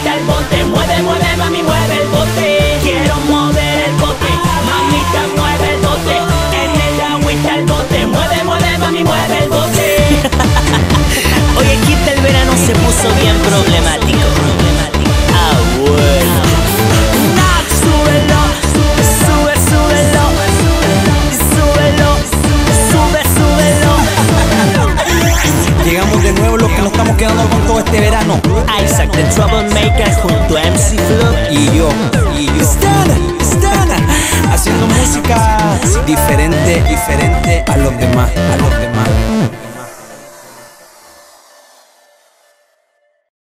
agüita el bote. Mueve, mueve, mami, mueve el bote. Quiero mover el bote, mamita, mueve el bote. En el agüita el bote. Mueve, mueve, mami, mueve el bote. Oye, quita el verano se puso bien problemático. Ah, bueno. Súbelo, sube, súbelo. Súbelo, sube, súbelo. Llegamos de nuevo los que nos estamos quedando con todo este verano. Isaac the Troublemaker junto a MC Flow Y yo Stan, haciendo música diferente a los demás.